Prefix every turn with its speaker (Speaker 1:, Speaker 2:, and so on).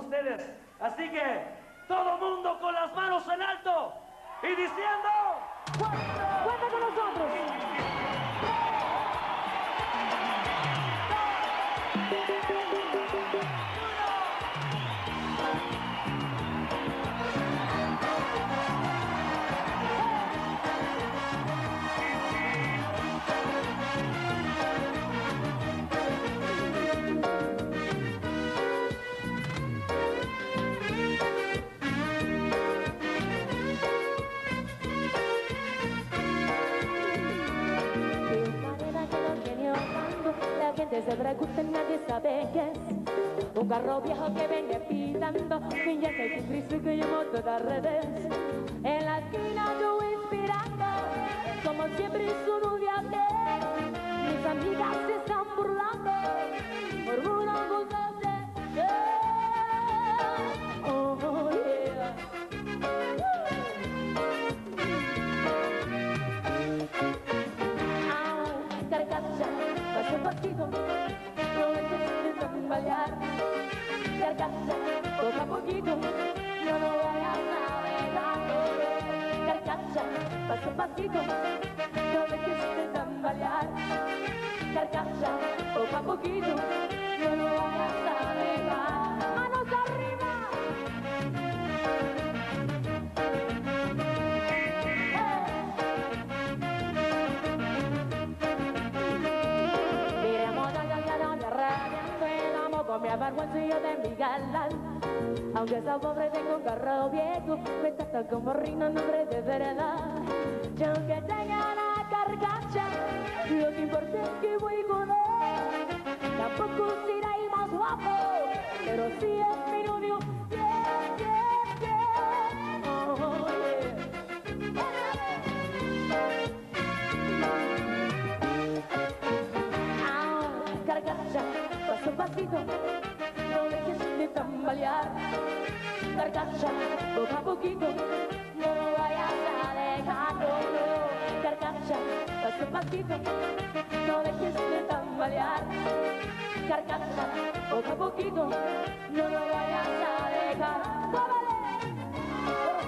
Speaker 1: ustedes. Así que, todo mundo con las manos en alto y diciendo...
Speaker 2: ¡Cuenta con nosotros!
Speaker 3: Se pregunta, nadie sabe qué es. Un carro viejo que viene pitando, piñata y Cristo que llamó todo al revés. En la esquina yo inspirando, como siempre su novia de. Mis amigas se están burlando por una cosa de oh yeah. Carcacha, paso a pasito, no me dejes tambalear. Carcacha, poco a poquito, no lo vayas navegando. Carcacha, paso a pasito, no me dejes tambalear. Carcacha, poco a poquito, no lo vayas navegar. ¡Manos arriba! Con mi avergüenza de mi galán. Aunque esa pobre tenga un carro viejo, me trata como reina, nombre de verdad. Y aunque tenga la carcacha, lo que importa es que voy con él. Tampoco será el más guapo, pero sí es mi novio. Yeah, yeah, yeah. Oh, yeah. Carcacha, paso a pasito, no dejes de tambalear. Carcacha, poco a poquito, no lo vayas a dejar, no. Carcacha, paso a pasito, no dejes de tambalear. Carcacha, poco a poquito, no lo vayas a dejar. ¡Vámonos!